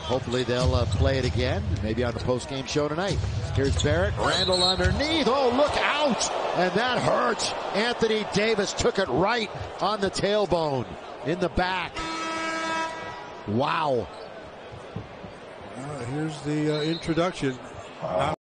Hopefully they'll play it again, maybe on the post-game show tonight. Here's Barrett, Randall underneath. Oh, look out! And that hurts. Anthony Davis took it right on the tailbone in the back. Wow. Here's the introduction.